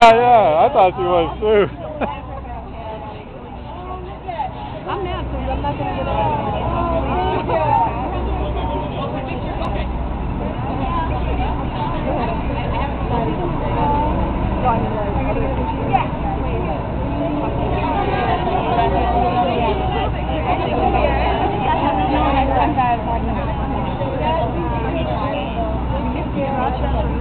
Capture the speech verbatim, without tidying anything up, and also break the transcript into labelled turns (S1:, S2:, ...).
S1: yeah, I thought she was too.
S2: I'm mad because I'm not going to get it. Yeah.